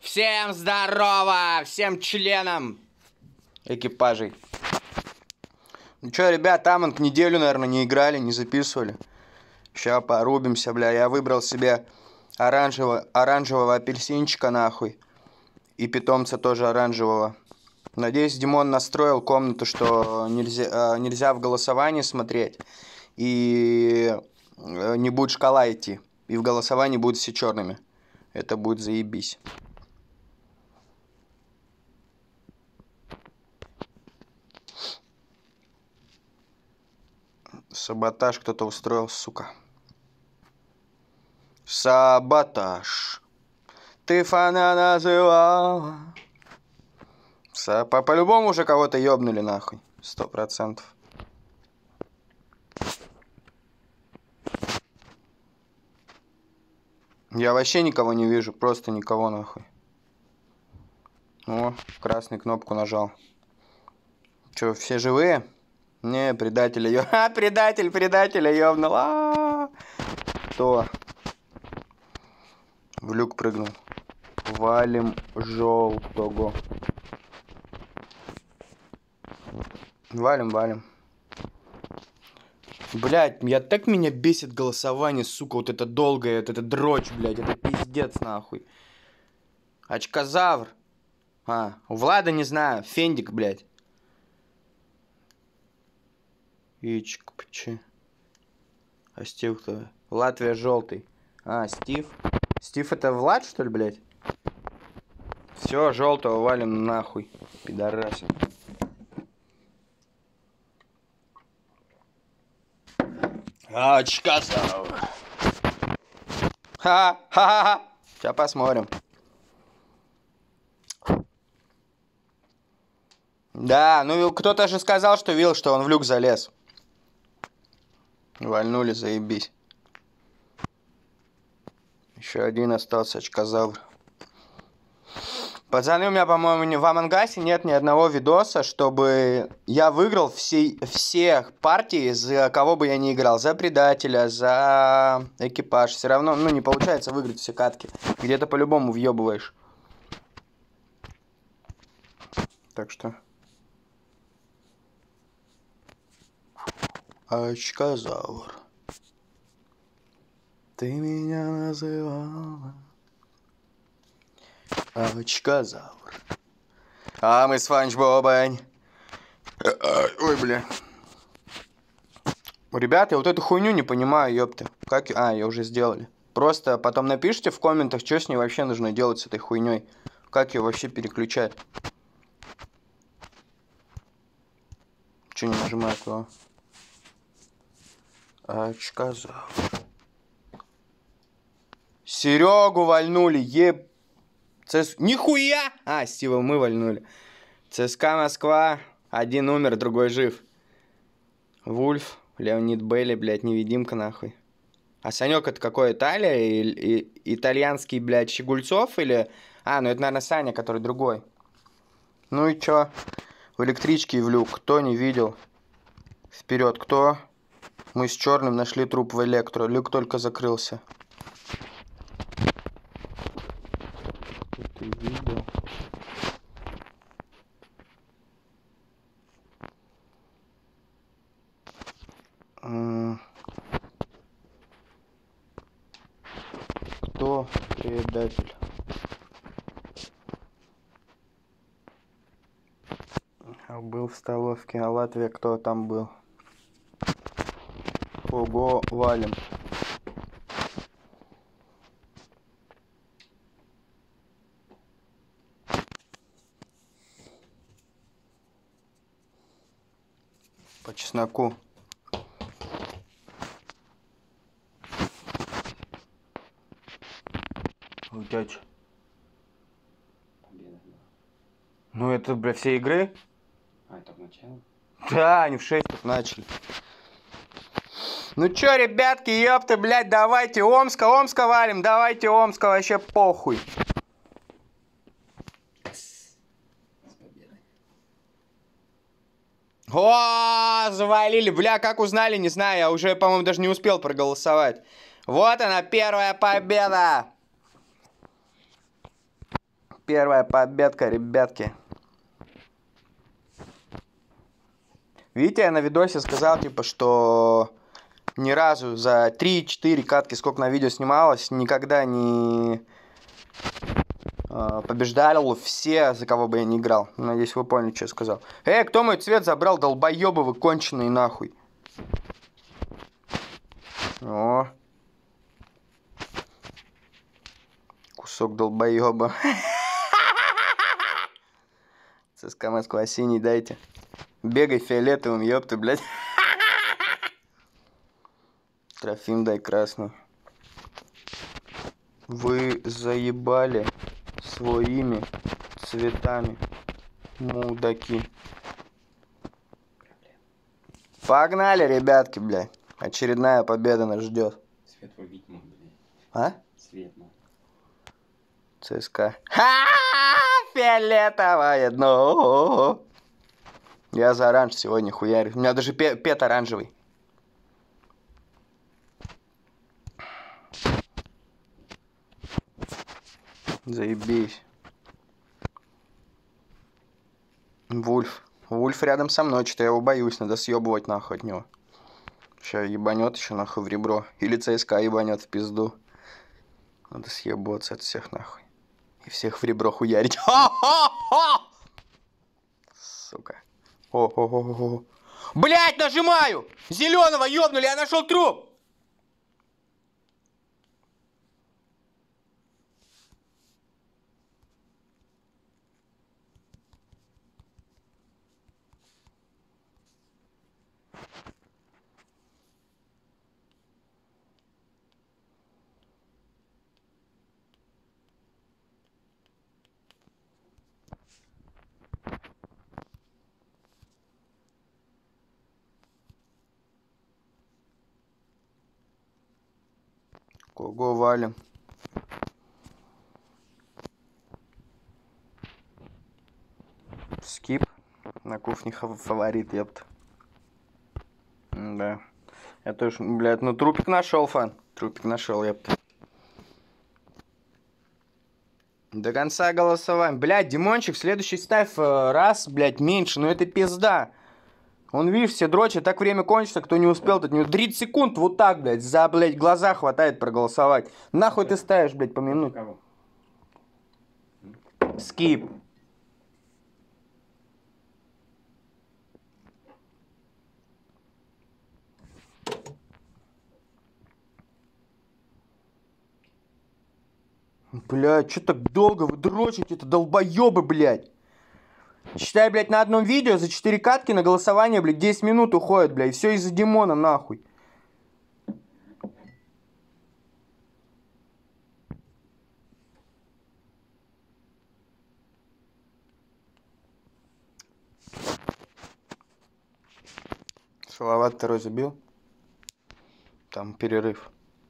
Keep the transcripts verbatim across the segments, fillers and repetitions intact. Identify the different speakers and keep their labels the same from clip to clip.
Speaker 1: Всем здорово! Всем членам экипажей. Ну чё, ребят, Амонг неделю, наверное, не играли, не записывали. Ща порубимся, бля. Я выбрал себе оранжевого, оранжевого апельсинчика, нахуй. И питомца тоже оранжевого. Надеюсь, Димон настроил комнату, что нельзя, нельзя в голосовании смотреть. И не будет шкала идти. И в голосовании будут все черными. Это будет заебись. Саботаж кто-то устроил, сука. Саботаж. Ты фана называла. По- По-любому уже кого-то ёбнули, нахуй. Сто процентов. Я вообще никого не вижу. Просто никого, нахуй. О, красную кнопку нажал. Че, все живые? Не, предателя ё... А, предатель, предателя ёбнул. А-а-а. Кто? В люк прыгнул. Валим желтого. Валим, валим. Блять, я так меня бесит голосование, сука, вот это долгое, вот это дрочь, блять, это пиздец, нахуй. Очкозавр. А, у Влада, не знаю, Фендик, блять. Ичк, пчи. А Стив кто? Латвия желтый. А, Стив. Стив это Влад, что ли, блять? Все, желтого валим нахуй, пидорасы. Очкозавр. Ха-ха-ха. Сейчас посмотрим. Да, ну кто-то же сказал, что видел, что он в люк залез. Вальнули, заебись. Еще один остался, очкозавр. Пацаны, у меня, по-моему, в Амонгасе нет ни одного видоса, чтобы я выиграл все, всех партий, за кого бы я ни играл. За предателя, за экипаж. Все равно, ну, не получается выиграть все катки. Где-то по-любому въебываешь. Так что... Очкозавр. Ты меня называла. Очкозавр. А мы с Фанч Бобань. Ой, бля. Ребята, я вот эту хуйню не понимаю, ёпты. Как... А, ее уже сделали. Просто потом напишите в комментах, что с ней вообще нужно делать с этой хуйней. Как ее вообще переключать. Че не нажимаю то? Очкозавр. Серегу вальнули, еб... ЦС... Нихуя! А, Стива мы вальнули. ЦСКА Москва. Один умер, другой жив. Вульф, Леонид Белли, блядь, невидимка нахуй. А Санек это какой? Италия? И, и, итальянский, блядь, Щегульцов или... А, ну это, наверное, Саня, который другой. Ну и чё? В электричке и в люк. Кто не видел? Вперед, кто? Мы с черным нашли труп в электро. Люк только закрылся. Ты видел? Кто предатель? Был в столовке, а Латвия кто там был? Ого, валим. По чесноку. У тебя чё? Ну это, бля, все игры?
Speaker 2: А, это в начало?
Speaker 1: Да, они в шесть тут начали. Ну чё, ребятки, ёпты, блядь, давайте Омска, Омска валим, давайте Омска, вообще похуй. О, завалили, бля, как узнали, не знаю, я уже, по-моему, даже не успел проголосовать. Вот она, первая победа. Первая победка, ребятки. Видите, я на видосе сказал, типа, что ни разу за три-четыре катки, сколько на видео снималось, никогда не э, побеждал все, за кого бы я не играл. Надеюсь, вы поняли, что я сказал. Эй, кто мой цвет забрал, долбоёбы вы конченые нахуй? О. Кусок долбоёба. ЦСКА Москва синий дайте. Бегай фиолетовым, ёпты, блядь. Трофим дай красный. Вы заебали своими цветами, мудаки. Погнали, ребятки, блядь. Очередная победа нас ждет.
Speaker 2: Свет выбить мог, блядь.
Speaker 1: А?
Speaker 2: Свет мог.
Speaker 1: ЦСКА. Ха-ха-ха! Фиолетовое дно. Я за оранж сегодня хуярю. У меня даже пе пет оранжевый. Заебись. Вульф. Вульф рядом со мной, что-то я его боюсь, надо съебывать нахуй от него. Сейчас ебанет еще нахуй в ребро. Или ЦСКА ебанет в пизду. Надо съебываться от всех нахуй. И всех в ребро хуярить. Ха-ха-ха! Сука. О-о-о-о. Блять, нажимаю! Зеленого ёбнули, я нашел труп! Кого валим? Скип. На кухне фаворит, ёпт. Да. Я тоже, блядь, ну трупик нашел, фан. Трупик нашел, ёпт. До конца голосования. Блядь, Димончик, следующий ставь раз, блядь, меньше, но это пизда. Он, видишь, все дрочат, так время кончится, кто не успел, тут не тридцать секунд вот так, блядь, за, блядь, глаза хватает проголосовать. Нахуй ты ставишь, блядь, по минуте? Скип. Блядь, что так долго вы дрочите, это долбоёбы, блядь. Считай, блядь, на одном видео за четыре катки на голосование, блядь, десять минут уходит, блядь. Все из-за Димона, нахуй. Салават второй забил. Там перерыв.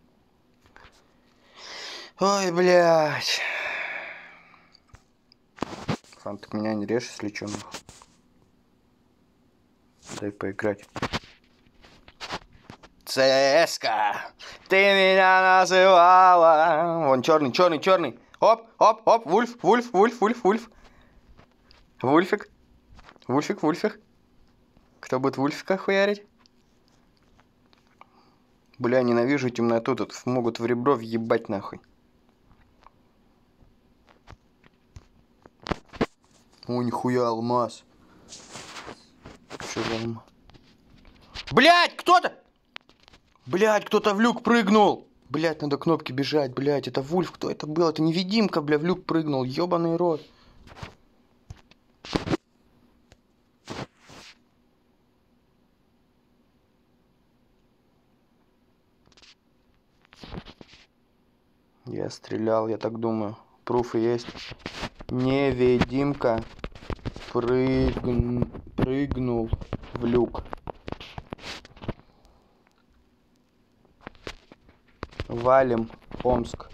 Speaker 1: Ой, блядь. Фан, так меня не режь, если чё, нахуй. Дай поиграть. ЦСКА, ты меня называла. Вон черный, черный, черный. Оп, оп, оп, Вульф, Вульф, Вульф, Вульф, Вульф. Вульфик. Вульфик, Вульфик. Кто будет Вульфика хуярить? Бля, ненавижу темноту, тут могут в ребро въебать нахуй. О, нихуя, алмаз. Что за алмаз? Блять, кто-то! Блять, кто-то в люк прыгнул! Блять, надо кнопки бежать, блять, это Вульф, кто это был? Это невидимка, бля, в люк прыгнул, ёбаный рот. Я стрелял, я так думаю. Пруфы есть. Невидимка прыгн... прыгнул в люк. Валим Омск.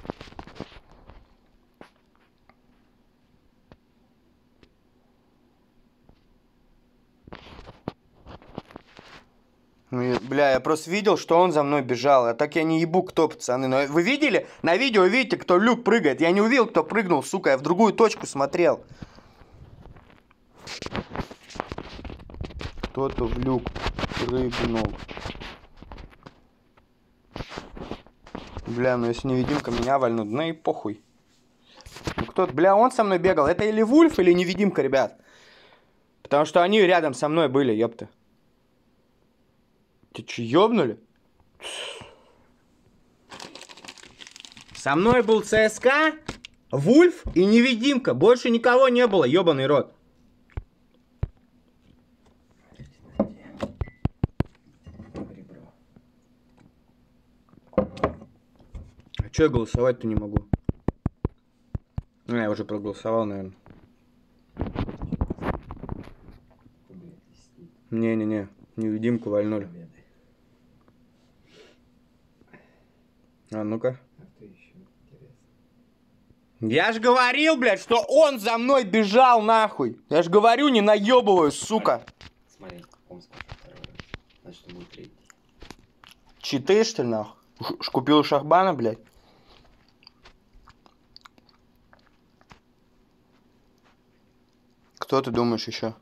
Speaker 1: Ну, я- бля, я просто видел, что он за мной бежал. А так я не ебу, кто, пацаны. Но вы видели? На видео видите, кто в люк прыгает. Я не увидел, кто прыгнул, сука. Я в другую точку смотрел. Кто-то в люк прыгнул. Бля, ну если невидимка меня вальнут, ну и похуй. Ну кто-то, бля, он со мной бегал. Это или Вульф, или невидимка, ребят. Потому что они рядом со мной были, ёпта. Ты че, ёбнули? Со мной был ЦСКА, Вульф и невидимка. Больше никого не было, ёбаный рот. А чё я голосовать-то не могу? Ну, я уже проголосовал, наверное. Не-не-не, невидимку вальнули. А ну-ка. Я ж говорил, блядь, что он за мной бежал, нахуй. Я ж говорю, не наебываю, сука.
Speaker 2: Смотри, Омск второй раз. Значит, он будет третий.
Speaker 1: Читы, что ли, нахуй? Ш- Купил у Шахбана, блядь. Кто ты думаешь еще?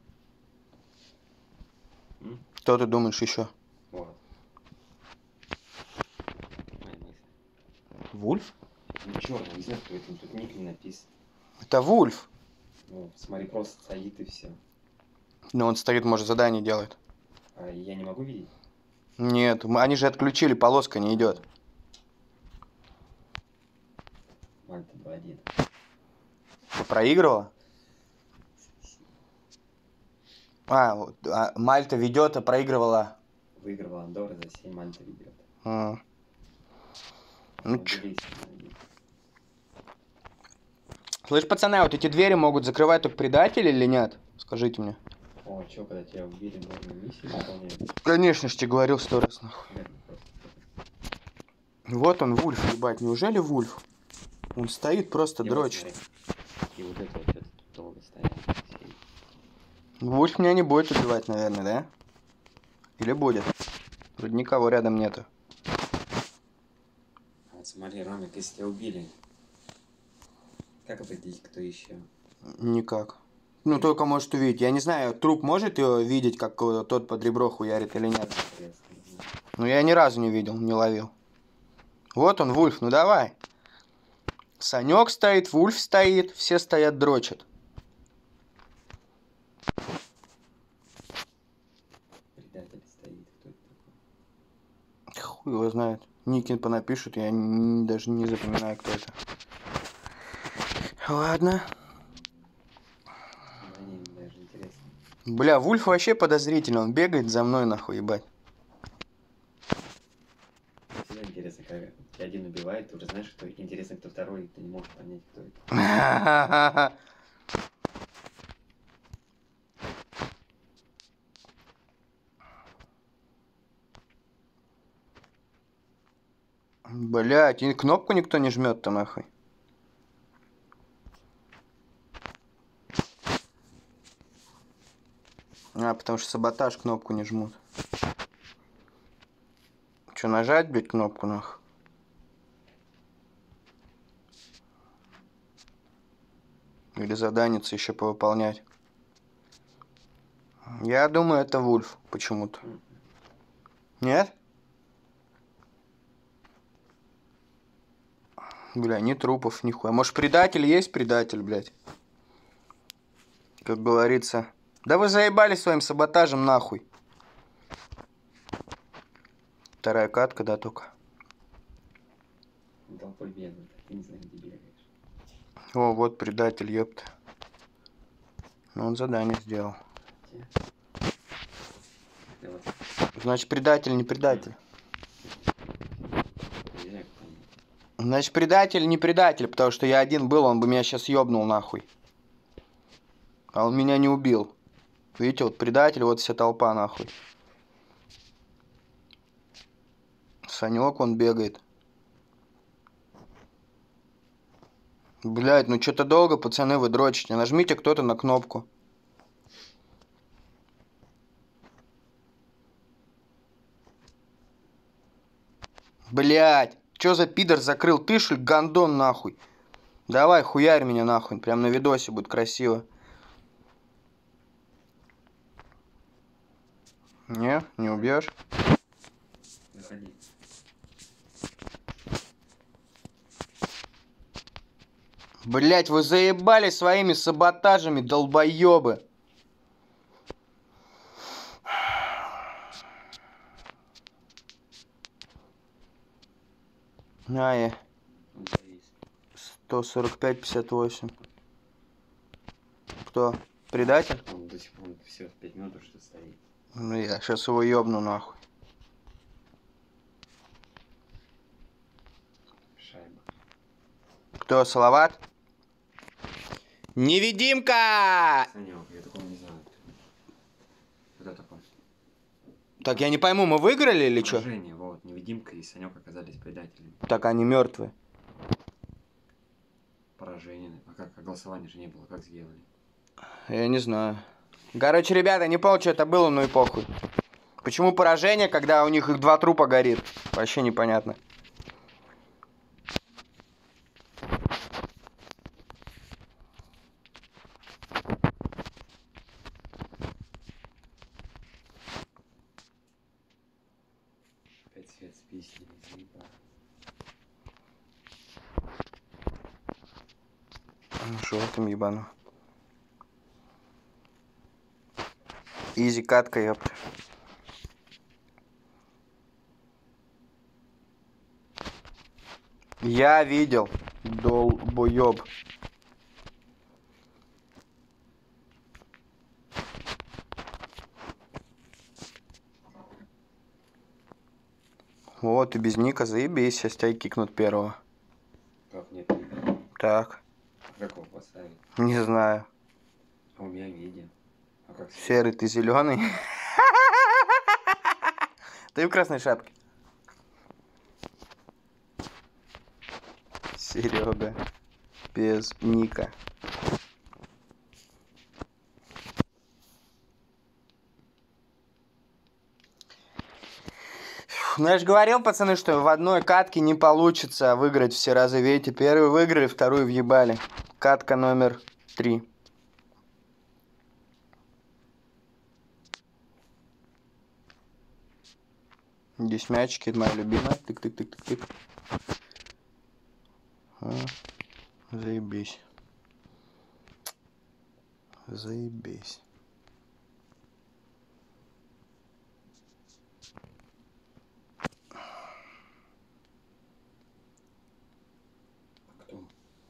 Speaker 2: М?
Speaker 1: Кто ты думаешь еще?
Speaker 2: Вот. Моя мысль.
Speaker 1: Вульф?
Speaker 2: Ну черный, не знаю, кто это. Тут ник не написан.
Speaker 1: Это Вульф.
Speaker 2: Ну, смотри, просто стоит и все.
Speaker 1: Но он стоит, может, задание делает.
Speaker 2: А я не могу видеть?
Speaker 1: Нет, м- они же отключили, полоска не идет.
Speaker 2: Мальта два один.
Speaker 1: Проигрывала? А, вот, а, Мальта ведет, а проигрывала.
Speaker 2: Выигрывал Андорра за семь, Мальта ведет.
Speaker 1: А. Ну,
Speaker 2: Вот
Speaker 1: чё?
Speaker 2: делись, надеюсь.
Speaker 1: Слышь, пацаны, а вот эти двери могут закрывать только предатели или нет? Скажите мне.
Speaker 2: О, чё, когда тебя убили, можно миссию выполнять?
Speaker 1: Конечно ж, тебе говорил сто раз, нахуй.
Speaker 2: Наверное, просто.
Speaker 1: Вот он, Вульф, ебать, неужели Вульф? Он стоит, просто
Speaker 2: И вот
Speaker 1: дрочит.
Speaker 2: смотри. И вот это вот что-то тут долго стоят. Все.
Speaker 1: Вульф меня не будет убивать, наверное, да? Или будет? Вроде никого рядом нету.
Speaker 2: А вот смотри, Ромик, если тебя убили, как определить, кто еще?
Speaker 1: Никак. Ну, только может увидеть. Я не знаю, труп может его видеть, как э, тот под ребро хуярит или нет.
Speaker 2: Интересно, не знаю.
Speaker 1: Ну, я ни разу не видел, не ловил. Вот он, Вульф, ну давай. Санек стоит, Вульф стоит, все стоят, дрочат.
Speaker 2: Предатель стоит, кто это такой?
Speaker 1: Хуй его знает. Никин понапишут, я н- даже не запоминаю, кто это. Ладно.
Speaker 2: Да не, даже интересно.
Speaker 1: Бля, Вульф вообще подозрительный, он бегает за мной, нахуй, ебать.
Speaker 2: Всегда интересно, когда тебя один убивает, ты уже знаешь, кто. Интересно, кто второй, и ты не можешь понять, кто это.
Speaker 1: Блять, и кнопку никто не жмет-то, нахуй. А, потому что саботаж кнопку не жмут. Че, нажать, блядь, кнопку, нахуй? Или заданица еще повыполнять? Я думаю, это Вульф почему-то. Нет? Бля, ни трупов, нихуя. Может, предатель есть предатель, блядь? Как говорится. Да вы заебали своим саботажем, нахуй. Вторая катка, да, только.
Speaker 2: Толпой бегают, а ты не знаешь, где бегаешь.
Speaker 1: О, вот предатель, ёпта. Ну, он задание сделал.
Speaker 2: Где? Да вот,
Speaker 1: Значит, предатель, не предатель.
Speaker 2: нельзя как понять.
Speaker 1: Значит, предатель, не предатель, потому что я один был, он бы меня сейчас ёбнул, нахуй. А он меня не убил. Видите, вот предатель, вот вся толпа, нахуй. Санек, он бегает. Блядь, ну что-то долго, пацаны, вы дрочите. Нажмите кто-то на кнопку. Блять, чё за пидор закрыл? Ты что ли, гандон нахуй? Давай, хуярь меня нахуй. Прям на видосе будет красиво. Не, не убьешь?
Speaker 2: Заходи.
Speaker 1: Блять, вы заебали своими саботажами, долбоебы. А, я. сто сорок пять пятьдесят восемь. Кто? Предатель?
Speaker 2: Он до сих пор все в пять минут что стоит.
Speaker 1: Ну я сейчас его ёбну нахуй.
Speaker 2: Шайба.
Speaker 1: Кто, Салават? Невидимка!
Speaker 2: Санек, я такого не знаю. Кто такой?
Speaker 1: Так, я не пойму, мы выиграли или что?
Speaker 2: Поражение, вот, невидимка и Санек оказались предателями.
Speaker 1: Так, они мертвые.
Speaker 2: Поражение. А как? А голосования же не было, как сделали?
Speaker 1: Я не знаю. Короче, ребята, не помню, что это было, ну и похуй. Почему поражение, когда у них их два трупа горит? Вообще непонятно.
Speaker 2: Опять свет с песней, заебал.
Speaker 1: Ну что в этом ебану? Изи катка, ёпта. Я видел, долбоёб. Вот, и без ника, заебись, сейчас тебя кикнут первого.
Speaker 2: Как нет ника?
Speaker 1: Так,
Speaker 2: А как его поставить?
Speaker 1: не знаю.
Speaker 2: А у меня видео. А как
Speaker 1: Серый, ты зеленый? Ты в красной шапке. Серега. Без ника. Ну, я же говорил, пацаны, что в одной катке не получится выиграть все разы. Видите, первую выиграли, вторую въебали. Катка номер три. Здесь мячики, это моя любимая. Тык-тык-тык-тык-тык. А, заебись. Заебись.
Speaker 2: Кто?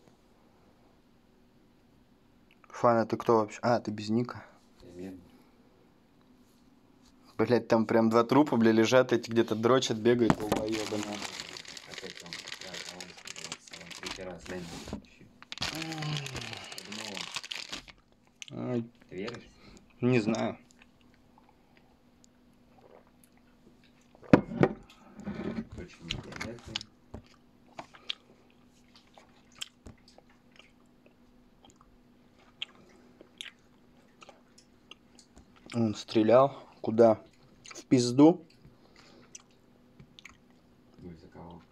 Speaker 1: Фана, ты кто вообще? А, ты без ника.
Speaker 2: Я медный.
Speaker 1: Блять, там прям два трупа, бля, лежат, эти где-то дрочат, бегают, долбоёбы.
Speaker 2: Опять он. Да, а он сказал, третий раз, медный.
Speaker 1: Ай,
Speaker 2: Ты веришь?
Speaker 1: не знаю.
Speaker 2: Очень неприятный.
Speaker 1: Он стрелял. Куда? В пизду?
Speaker 2: Ну из-за кого?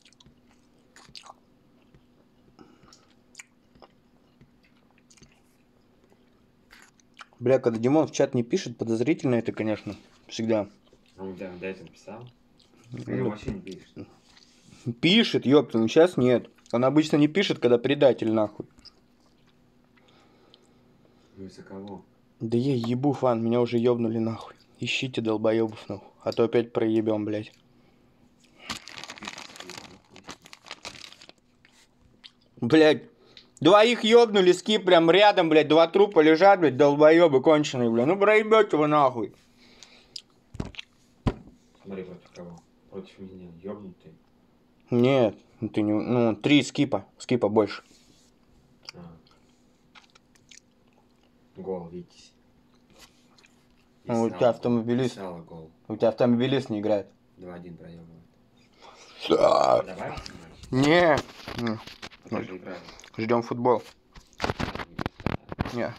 Speaker 1: Бля, когда Димон в чат не пишет, подозрительно это, конечно. Всегда.
Speaker 2: А он тебя до этого писал? Или
Speaker 1: Ну,
Speaker 2: вообще не пишет?
Speaker 1: пишет, ёпта, ну сейчас нет. Он обычно не пишет, когда предатель, нахуй.
Speaker 2: Ну из-за кого?
Speaker 1: Да я ебу, Фан, меня уже ёбнули, нахуй. Ищите долбоёбов, нахуй. А то опять проебем, блядь. Блядь. Двоих ёбнули, скип прям рядом, блядь. Два трупа лежат, блядь, долбоёбы конченые, блядь. Ну проебёте вы, нахуй.
Speaker 2: Смотри, против кого? Против меня. Ёбнутый.
Speaker 1: Нет, ну ты не... Ну, три скипа. Скипа больше.
Speaker 2: А. Гол, Витязь.
Speaker 1: Ну, у тебя автомобилист.
Speaker 2: Писала гол.
Speaker 1: У тебя автомобилист не играет.
Speaker 2: два-один проебывает.
Speaker 1: Да.
Speaker 2: Давай матч?
Speaker 1: Не. Не.
Speaker 2: Мы же играли.
Speaker 1: Ждем футбол. Не.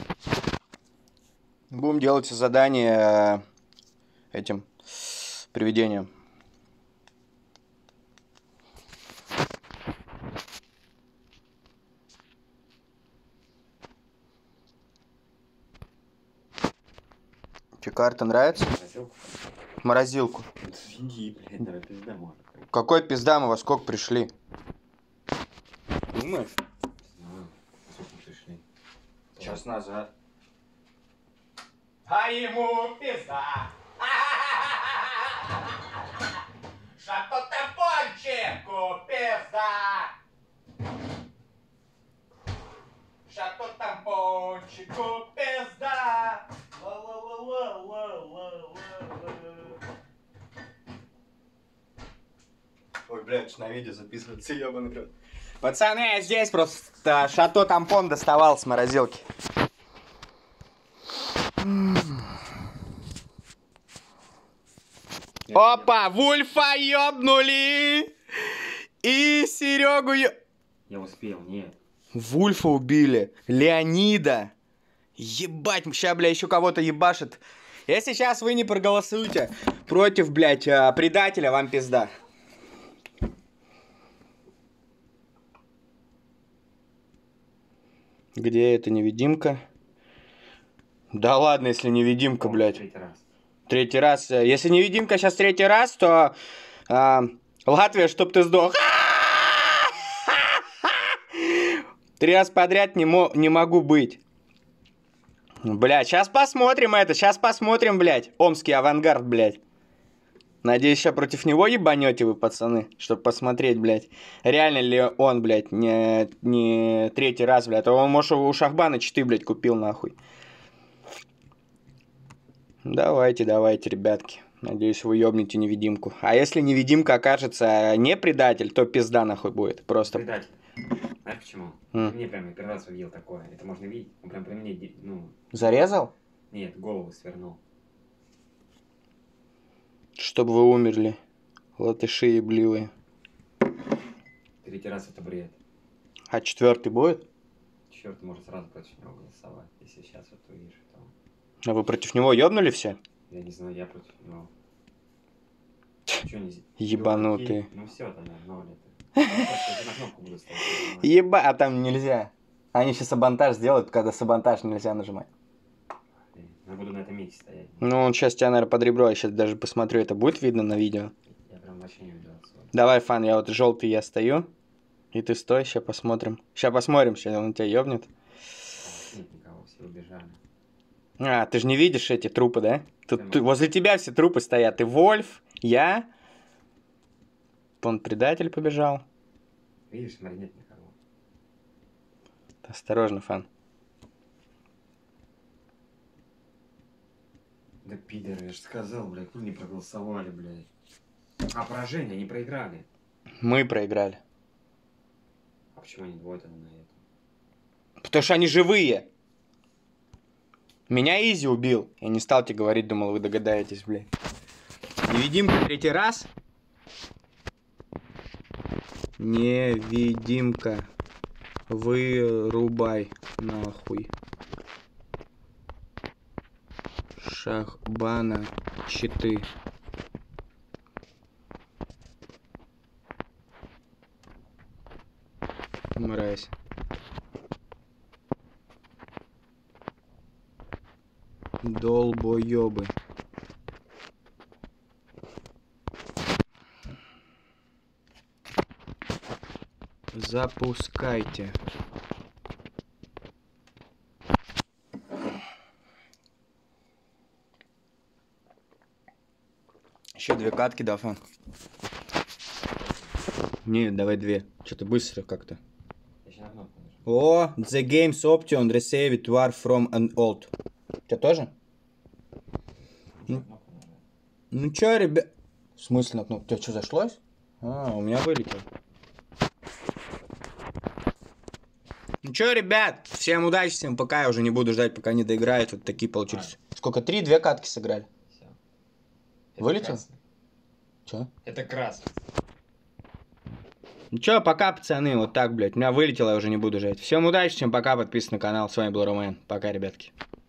Speaker 1: Будем делать задание этим привидением. Тебе карта нравится?
Speaker 2: Морозилку.
Speaker 1: Морозилку.
Speaker 2: Иди, блядь, давай пизда может.
Speaker 1: Какой пизда, мы во сколько пришли? Думаешь?
Speaker 2: Знаю. Сколько пришли?
Speaker 1: Час назад. А ему пизда. Шато тампончику пизда. Шато тампончику пизда. Ой, блядь, на видео записывается, ёбаный рот. Пацаны, я здесь просто шато тампон доставал с морозилки. Опа, Вульфа ёбнули! И Серегу ё...
Speaker 2: Я успел, нет.
Speaker 1: Вульфа убили, Леонида. Ебать, ща, бля, еще кого-то ебашит. Если сейчас вы не проголосуете против, блядь, предателя, вам пизда. Где эта невидимка? Да ладно, если невидимка,
Speaker 2: О,
Speaker 1: блядь.
Speaker 2: Третий раз.
Speaker 1: Третий раз. Если невидимка сейчас третий раз, то а, Латвия, чтоб ты сдох. Три раза подряд не, мо не могу быть. Блядь, сейчас посмотрим это. Сейчас посмотрим, блядь. Омский авангард, блядь. Надеюсь, сейчас против него ебанете вы, пацаны. Чтобы посмотреть, блядь. Реально ли он, блядь, не, не третий раз, блядь. А он, может, у Шахбана читы, блядь, купил, нахуй. Давайте, давайте, ребятки. Надеюсь, вы ёбнете невидимку. А если невидимка окажется не предатель, то пизда нахуй будет. Просто.
Speaker 2: Предатель. Знаешь почему?
Speaker 1: Mm.
Speaker 2: Мне прям первый раз увидел такое. Это можно видеть. Он прям при мне, ну...
Speaker 1: Зарезал?
Speaker 2: Нет, голову свернул.
Speaker 1: Чтобы вы умерли. Латыши ебливые.
Speaker 2: Третий раз это бред.
Speaker 1: А четвертый будет?
Speaker 2: Черт, может сразу против него голосовать. Если сейчас вот увидишь, то...
Speaker 1: А вы против него ёбнули все?
Speaker 2: Я не знаю, я против него. Чё не...
Speaker 1: Ебанутые.
Speaker 2: Ну все, тогда, ноль это. Я на кнопку буду ставить.
Speaker 1: Еба, а там нельзя. Они сейчас саботаж сделают, когда саботаж нельзя нажимать.
Speaker 2: Я буду на этом месте стоять.
Speaker 1: Ну, он сейчас тебя, наверное, под ребро. Я сейчас даже посмотрю, это будет видно на видео.
Speaker 2: Я прям вообще не видел отсюда.
Speaker 1: Давай, Фан, я вот желтый я стою. И ты стой, сейчас посмотрим. Сейчас посмотрим, сейчас он тебя ёбнет.
Speaker 2: Нет никого, все убежали.
Speaker 1: А, ты же не видишь эти трупы, да? Тут,
Speaker 2: Прямо.
Speaker 1: ты- возле тебя все трупы стоят. Ты Вольф, я. Он предатель побежал.
Speaker 2: Видишь, смотри, нет никого.
Speaker 1: Осторожно, Фан.
Speaker 2: Да пидоры, я же сказал, блядь, хуй не проголосовали, блядь. А поражение, они проиграли.
Speaker 1: Мы проиграли.
Speaker 2: А почему они двое тогда на этом?
Speaker 1: Потому что они живые. Меня Изи убил. Я не стал тебе говорить, думал, вы догадаетесь, блядь. Невидимка третий раз. Невидимка. Вырубай нахуй. Шахбана читы. Мразь. Долбоёбы. Запускайте. Еще две катки, да, Фан? Не, давай две. Что-то быстро как-то.
Speaker 2: Я сейчас на кнопку нажму.
Speaker 1: О, the game's option received war from an old. Что, тоже?
Speaker 2: На кнопку нажать.
Speaker 1: Ну чё, ребят... В смысле на кнопку? У тебя что, зашлось? А, у меня вылетел. Ну чё, ребят, всем удачи, всем пока. Я уже не буду ждать, пока они доиграют. Вот такие получились. Сколько? Три, две катки сыграли.
Speaker 2: Всё.
Speaker 1: Вылетел?
Speaker 2: красный.
Speaker 1: Чё?
Speaker 2: Это красный.
Speaker 1: Ну чё, пока, пацаны. Вот так, блядь. У меня вылетело, я уже не буду ждать. Всем удачи, всем пока. Подписывайтесь на канал. С вами был Ромен. Пока, ребятки.